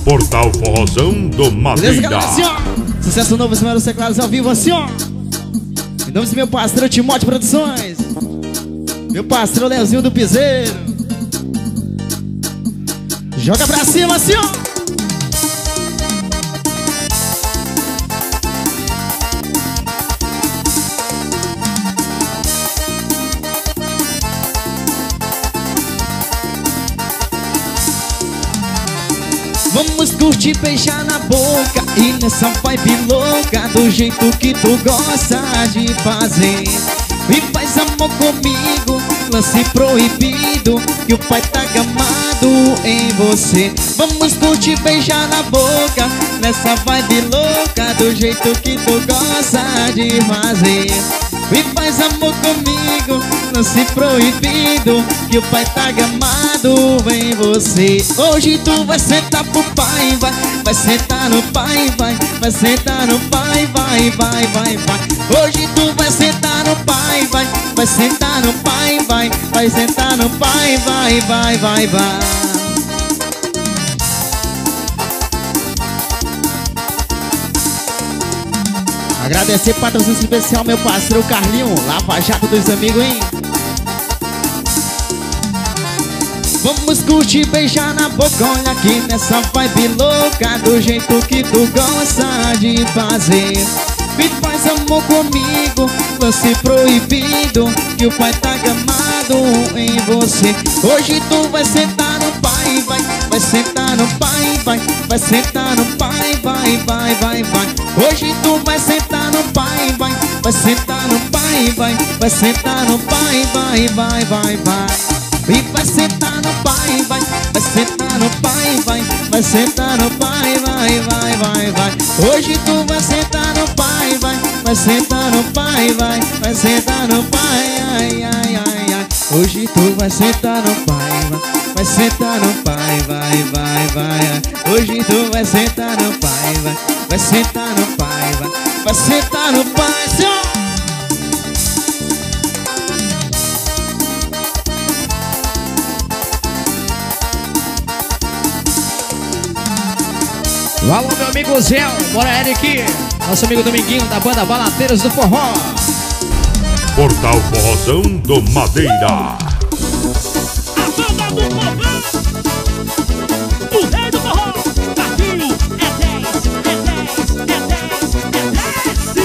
Portal Forrozão do Madeira. Beleza, galera? Assim, ó. Sucesso novo, esse Mero Teclados ao vivo, assim, ó. Em nome do meu parceiro Timóteo Produções, meu parceiro Leozinho do Piseiro. Joga pra cima, assim, ó. Vamos curtir, beijar na boca e nessa vibe louca, do jeito que tu gosta de fazer. E faz amor comigo, lance proibido, que o pai tá gamado em você. Vamos curtir, beijar na boca, nessa vibe louca, do jeito que tu gosta de fazer. E faz amor comigo, lance proibido, que o pai tá gamado em você. Hoje tu vai sentar pro pai, vai sentar no pai, vai sentar no pai, vai. Hoje tu vai sentar no pai, vai sentar no pai, vai sentar no pai, vai. Agradecer patrocínio especial, meu parceiro Carlinho, Lava Jato dos amigos, hein? Vamos curtir, beijar na boca, olha aqui nessa vibe louca, do jeito que tu gosta de fazer. E faz amor comigo, lance proibido, que o pai tá gamado em você. Hoje tu vai sentar no pai, vai sentar no pai, vai sentar no pai, vai. Hoje tu vai sentar no pai, vai sentar no pai, vai sentar no pai, vai. E vai sentar no pai, vai sentar no pai, vai sentar no pai, vai. Hoje tu vai sentar no pai, vai sentar no pai, vai sentar no pai, ai. Hoje tu vai sentar no pai, vai sentar no pai, vai. Hoje tu vai sentar no pai, vai sentar no pai, vai sentar no pai, senhor. Alô, meu amigo Zé, bora Eric, nosso amigo Dominguinho da banda Baladeiros do Forró. Portal Forrozão do Madeira. A banda do povão, o rei do forró, Marquinho, é 10, e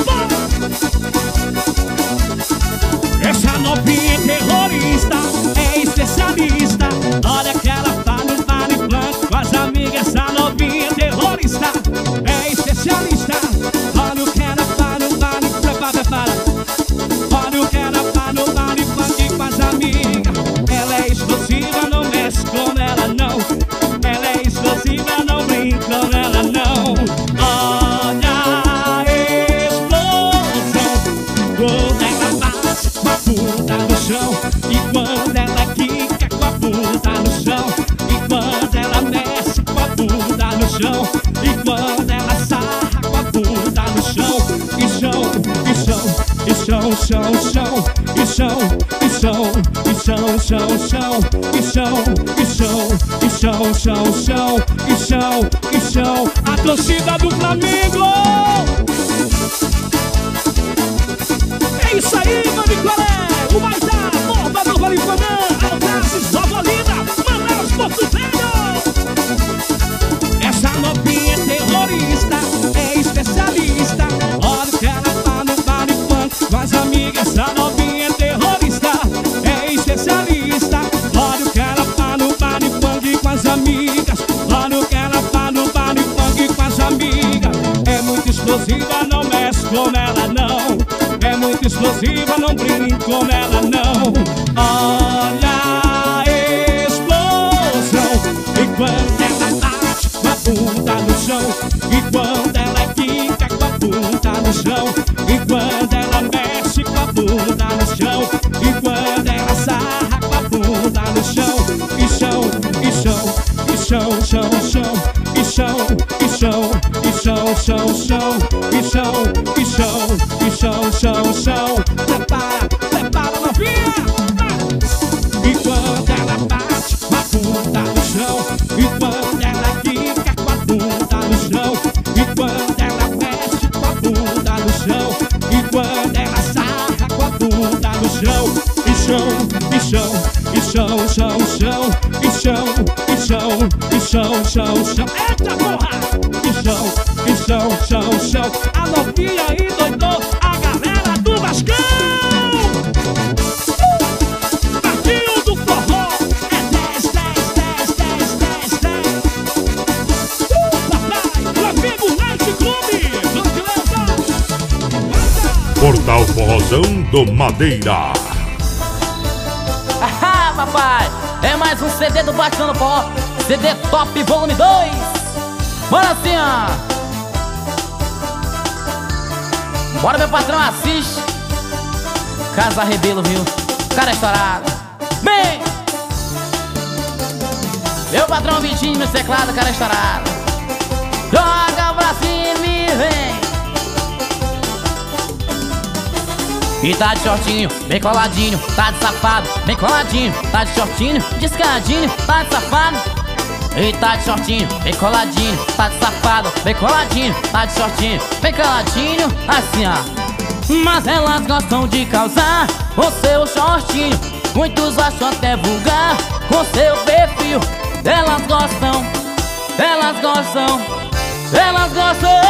vamos! Essa novinha é terrorista, é especialista. Olha que ela fala em blanco com as amigas. Essa novinha é terrorista, é especialista. Olha o que ela fala em olha o que ela fala em funk com as amigas. Ela é explosiva, não mexe com ela não. Ela é explosiva, não brinca com ela não. Olha a explosão, quando ela bate com a bunda no chão, e quando ela quica com a bunda no chão, e quando ela mexe com a bunda no chão, e quando ela sarra com a bunda no chão, e chão, a torcida do Flamengo. É isso aí, Manicolé, o mais da bomba do Valifanã, Aldaces, Nova Olinda, Manaus, Porto Velho. Essa novinha é terrorista, é especialista. Olha o que ela fala no baile funk com as amigas. Essa novinha é terrorista, é especialista. Olha o que ela fala no baile funk com as amigas. Olha o que ela fala no baile funk com as amigas. É muito explosiva, não mexe com ela não. É muito explosiva, não brinca com ela não. Olha a explosão, e quando ela bate com a bunda no chão, e quando ela quica com a bunda no chão, e quando ela mexe com a bunda no chão, e quando ela sarra com a bunda no chão, e chão, prepara novinha. E quando ela bate com a bunda no chão, e quando ela quica chão, chão, chão, e chão, e chão, e chão, chão, chão. Eita porra! E chão, chão, chão. A novinha aí doidou, a galera do Vascão. Marquinho do forró. É 10, 10, 10, 10, 10, 10. Papai, o amigo Night Club. Portal Forrozão do Madeira. Ah, papai, é mais um CD do Baixando Forró, CD Top Volume 2. Bora assim, ó. Bora, meu patrão, assiste. Casa Rebelo, viu? Cara estourado. Bem, meu patrão Vitinho no teclado, cara estourado. Joga pra cima e vem. E tá de shortinho, bem coladinho, tá de safado, bem coladinho, tá de shortinho, descaradinho, tá de safado. E tá de shortinho, bem coladinho, tá de safado, bem coladinho, tá de shortinho, bem coladinho, assim ó. Mas elas gostam de causar com seu shortinho, muitos acham até vulgar com seu perfil. Elas gostam, elas gostam, elas gostam.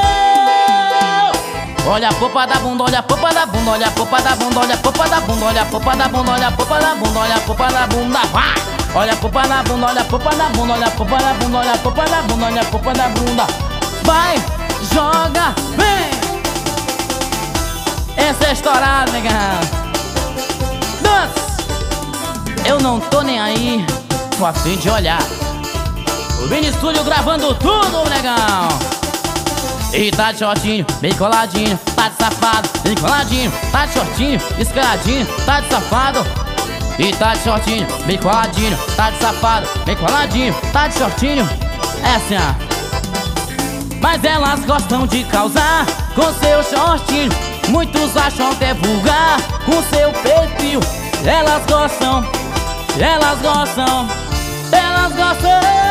Olha a popa da bunda, olha a popa da bunda, olha a popa da bunda, olha a popa da bunda, olha a popa da bunda, olha a popa da bunda, olha a popa da bunda, vai! Olha a popa da bunda, olha a popa da bunda, olha a popa da bunda, olha a popa da bunda, olha a popa da bunda. Vai, joga, vem! Essa é estourada, negão. Dança! Eu não tô nem aí, tô a fim de olhar. O Vini Studio gravando tudo, negão. E tá de shortinho, bem coladinho, tá de safado, bem coladinho, tá de shortinho, escaladinho, tá de safado. E tá de shortinho, bem coladinho, tá de safado, bem coladinho, tá de shortinho. É assim, ó. Mas elas gostam de causar com seu shortinho, muitos acham até vulgar com seu perfil. Elas gostam, elas gostam, elas gostam.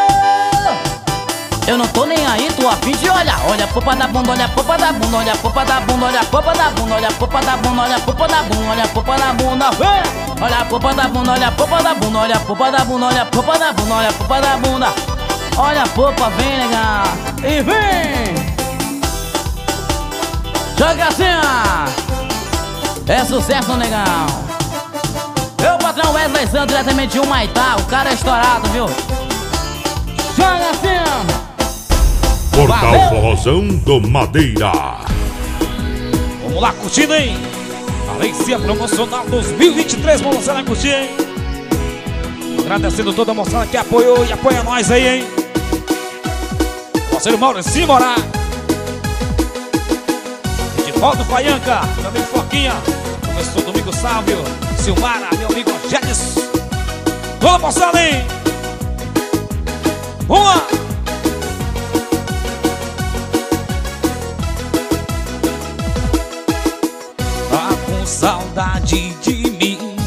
Eu não tô nem aí, tô a fim de olhar. Olha a popa da bunda, olha a popa da bunda, olha a popa da bunda, olha a popa da bunda, olha a popa da bunda, olha a popa da bunda, olha a popa da bunda, olha a popa da bunda, olha a popa da bunda, olha a popa da bunda, olha a popa da bunda, olha a popa da bunda. Olha a popa, vem, legal. E vem! Joga assim, ó. É sucesso, legal. Meu patrão Wesley Santos, diretamente de Humaitá. O cara é estourado, viu? Joga assim, ó. Portal Forrozão do Madeira. Vamos lá, curtindo, hein? Valência Promocional 2023. Vamos lá curtir, hein? Agradecendo toda a moçada que apoiou e apoia nós aí, hein? Parceiro Maurício Morar. Edivaldo Paianca, meu amigo Foquinha. Começou domingo, salve. Silmara, meu amigo Gélis. Toda a moçada, hein? Vamos lá! Tá com saudade de mim,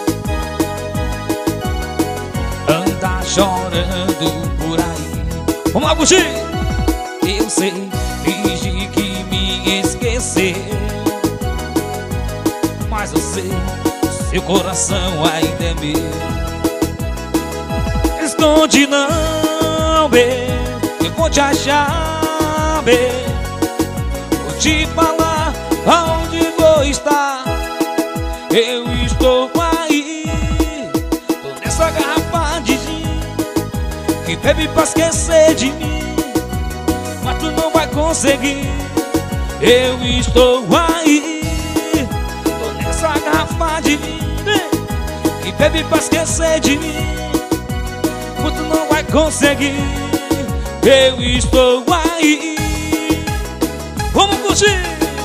anda chorando por aí. Vamos lá, curtir! Eu sei, fingi que me esqueceu, mas eu sei, seu coração ainda é meu. Esconde não, bê, eu vou te achar, bê. Vou te falar aonde vou estar. Eu estou aí, tô nessa garrafa de gin que bebe pra esquecer de mim, mas tu não vai conseguir. Eu estou aí, tô nessa garrafa de gin que bebe pra esquecer de mim, mas tu não vai conseguir. Eu estou aí. Vamos curtir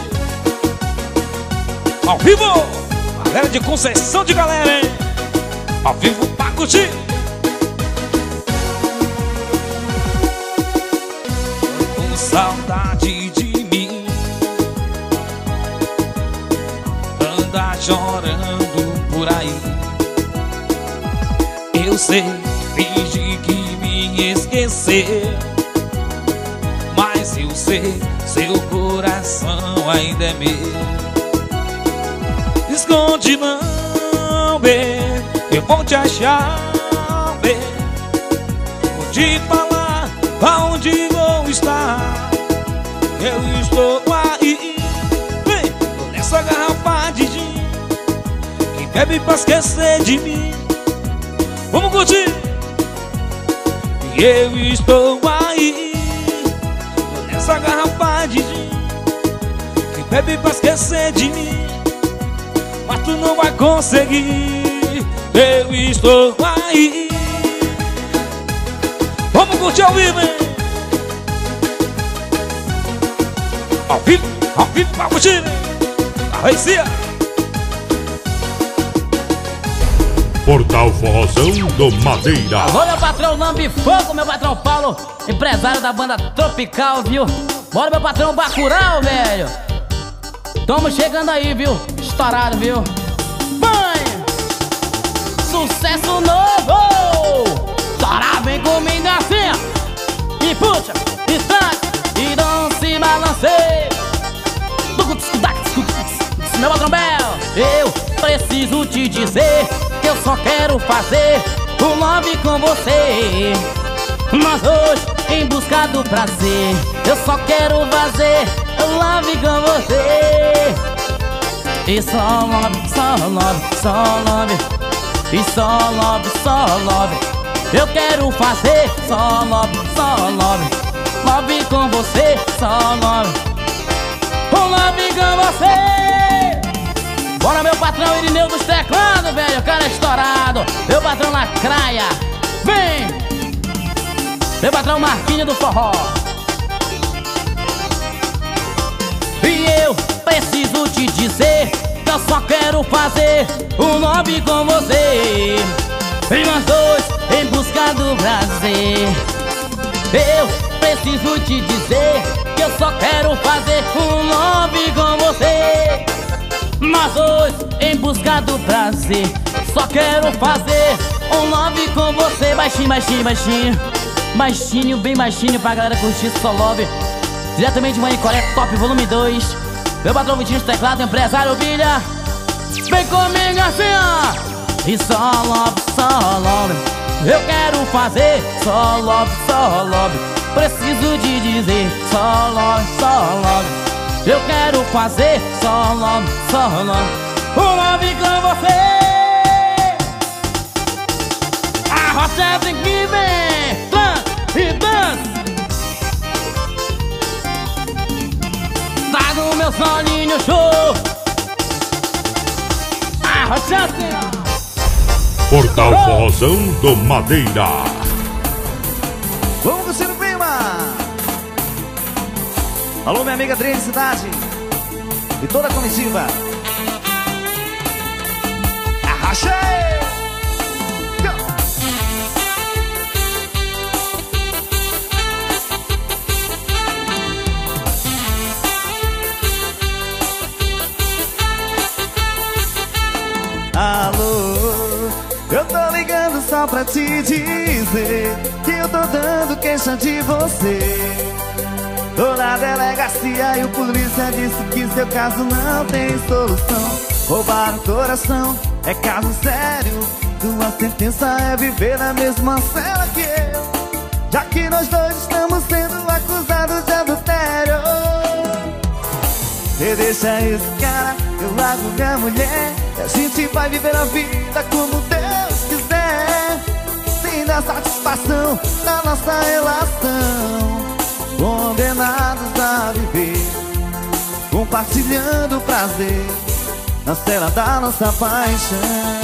ao vivo, galera de Conceição de Galera, hein? Ao vivo pra curtir. Com saudade de mim, anda chorando por aí. Eu sei, fingi que me esqueceu, mas eu sei, seu coração ainda é meu. Esconde não, bê, eu vou te achar, bem. Vou te falar aonde vou estar. Eu estou aí, bem, tô nessa garrafa de gin. Quem bebe pra esquecer de mim. Vamos curtir! Eu estou aí, tô nessa garrafa de gin. Quem bebe pra esquecer de mim, mas tu não vai conseguir. Eu estou aí. Vamos curtir ao vivo, hein? Ao vivo, pra curtir, hein? Arrecia! Portal Forrozão do Madeira. Alô, meu patrão Lambe Fogo, meu patrão Paulo, empresário da banda Tropical, viu? Bora, meu patrão Bacurau, velho. Tamo chegando aí, viu? Estourado, viu? Mãe! Sucesso novo! Estourado, vem comigo assim, ó. E puxa, e tranca, e não se balanceia. Meu patrão Bel, eu preciso te dizer que eu só quero fazer um love com você. Nós dois em busca do prazer. Eu só quero fazer um love com você. E só love, só love, só love. E só love, só love. Eu quero fazer só love, só love. Love com você, só love. Um love com você. Bora, meu patrão Irineu dos teclados, velho, o cara é estourado. Meu patrão Lacraia, vem! Meu patrão Marquinhos do forró. E eu preciso te dizer que eu só quero fazer um love com você. E nós dois em busca do prazer. Eu preciso te dizer que eu só quero fazer um love com você. Nós dois em busca do prazer. Só quero fazer um love com você. Baixinho, baixinho, baixinho. Baixinho, bem baixinho pra galera curtir só love. Diretamente de Manicoré, top volume 2. Meu patrão Vitinho teclado, empresário Bilha. Vem comigo assim, ó. E só love. Eu quero fazer só love. Preciso de dizer só love. Eu quero fazer só love. Um love com você. A rocha tem que vem, trança e dança. Tá no meu solinho show. A rocha tem. Portal Forrozão do Madeira. Vamos curtir o clima. Alô, minha amiga Adriane Cidade e toda a comitiva. Arrachei! Alô, eu tô ligando só pra te dizer que eu tô dando queixa de você. Tô na delegacia e o polícia disse que seu caso não tem solução. Roubaram o coração, é caso sério. Tua sentença é viver na mesma cela que eu, já que nós dois estamos sendo acusados de adultério. Você deixa esse cara, eu largo minha mulher, e a gente vai viver a vida como Deus quiser, sem dar satisfação na nossa relação. Condenados a viver, compartilhando o prazer na cela da nossa paixão.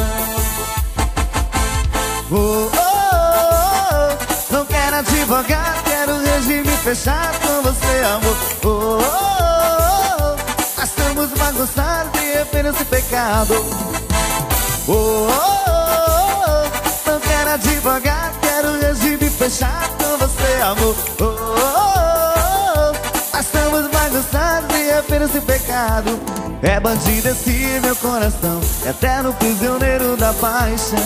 Oh, oh, oh, não quero advogar, quero regime fechado com você, amor. Oh, oh, oh, nós estamos bagunçados e apenas esse pecado. Oh, oh, oh, não quero advogar, quero regime fechado com você, amor. Oh, oh, oh, nós estamos bagunçados e apenas esse pecado. É bandido esse meu coração, eterno prisioneiro da paixão.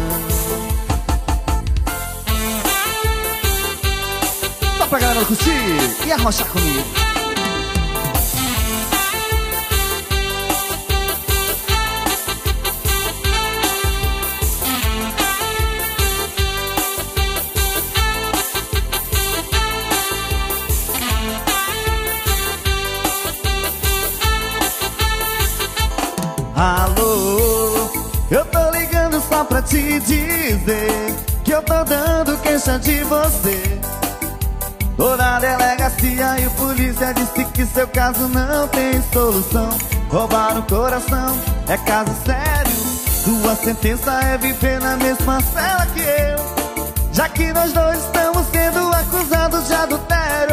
Só pra galera curtir e arrochar comigo. só pra te dizer que eu tô dando queixa de você. Tô na delegacia e o polícia disse que seu caso não tem solução. Roubar o coração é caso sério. Sua sentença é viver na mesma cela que eu, já que nós dois estamos sendo acusados de adultério.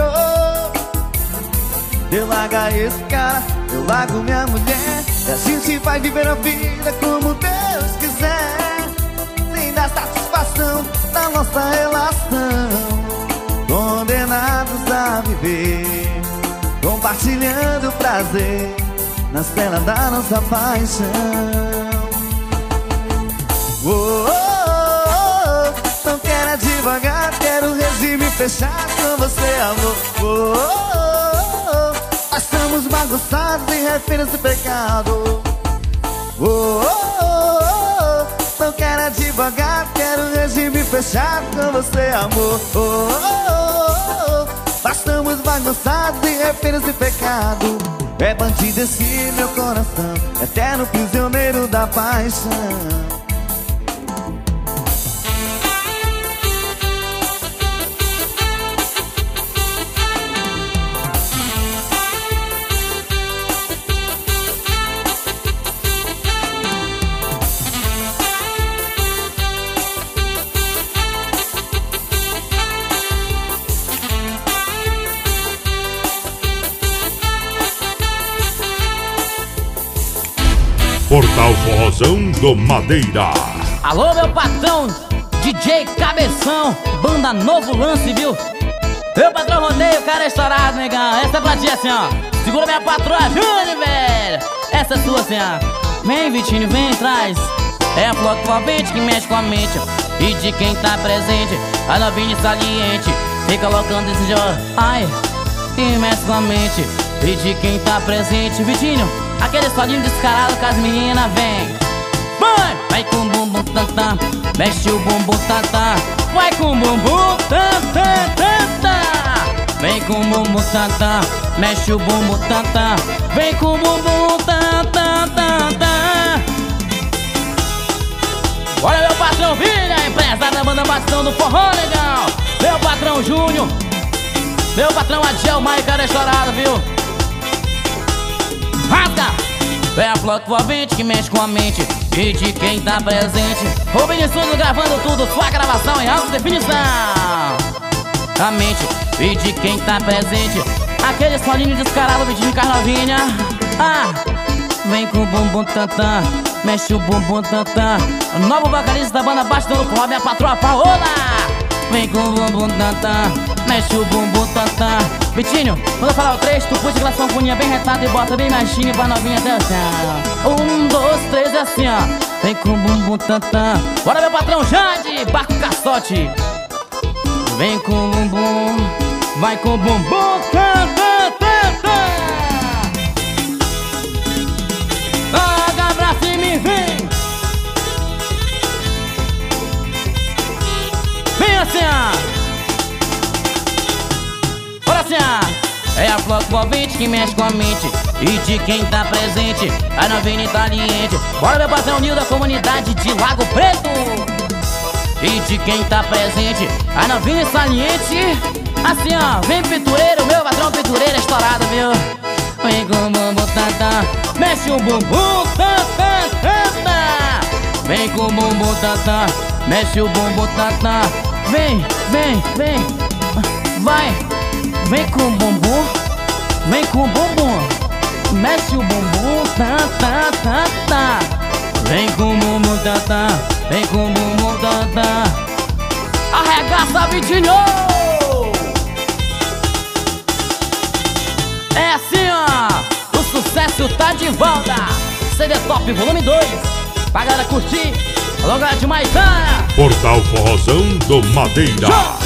Eu largar esse cara, eu largo minha mulher, e a gente vai viver a vida como Deus quiser, sem dar satisfação da nossa relação. Condenados a viver, compartilhando o prazer nas penas da nossa paixão. Oh, oh, oh, não quero advogar, quero regime fechado com você, amor. Oh, oh, oh, nós estamos bagunçados e reféns de pecado. Oh, oh, oh, não quero advogar, quero regime fechado com você, amor. Oh, oh, oh, nós estamos bagunçados e reféns de pecado. É bandido esse meu coração, eterno prisioneiro da paixão. Portal Forrozão do Madeira. Alô, meu patrão, DJ Cabeção, banda Novo Lance, viu? Meu patrão rodeio, cara é estourado, negão. Essa é pra ti assim, ó. Segura minha patroa, Júnior, velho. Essa é sua assim, ó. Vem, Vitinho, vem, traz. É a flor que que mexe com a mente e de quem tá presente, a novinha saliente, fica colocando esse jogo. Ai, que mexe com a mente e de quem tá presente. Vitinho, aquele solinho descarado com as meninas, vem. Vai com o bumbum tantã, mexe o bumbum tantã. Vai com o bumbum tantã, tantã. Vem com o bumbum tantã, mexe o bumbum tantã. Vem com o bumbum tantã, tantã. Olha meu patrão Vilha, empresário da banda Bastão do Forró, legal. Meu patrão Júnior, meu patrão Adiel, Maio, cara é estourado, viu? Rasga! Vem a flor que mexe com a mente e de quem tá presente. O Vinicius gravando tudo, sua gravação em alta definição. A mente e de quem tá presente, aquele solinho descarado, Vitinho Carnovinha. Ah, vem com o bumbum tantã, mexe o bumbum tantã. O novo vocalista da banda Bastão do Forró, minha patroa Paola. Vem com o bumbum tantã, mexe o bumbum tantã. Vitinho, quando eu falar o 3, tu puxa aquela sanfoninha bem retada e bota bem baixinho pra novinha até assim, ó. 1, 2, 3, é assim, ó. Vem com o bumbum tantã. Bora meu patrão Jade, Barco Caçote. Vem com o bumbum, vai com o bumbum tantã, tantã. Joga pra cima e vem. Vem assim, ó. É a flor que mexe com a mente e de quem tá presente, a novinha italiente. Bora meu patrão Nil da comunidade de Lago Preto. E de quem tá presente, a novinha saliente. Assim ó, vem pintureiro, meu patrão pintureiro estourado, viu? Vem com o bumbum tantã, mexe o bumbum tantã, tantã. Vem com o bumbum tantã, mexe o bumbum tantã. Vem, vem, vem, vai. Vem com o bumbum, vem com o bumbum, mexe o bumbum, tá, tá, tá, tá. Vem com o bumbum, tá, tá, vem com o bumbum, tá, tá. Arregaça, Vitinho! É assim, ó, o sucesso tá de volta. CD Top Volume 2, pra galera curtir, logo de Maitana. Portal Forrozão do Madeira.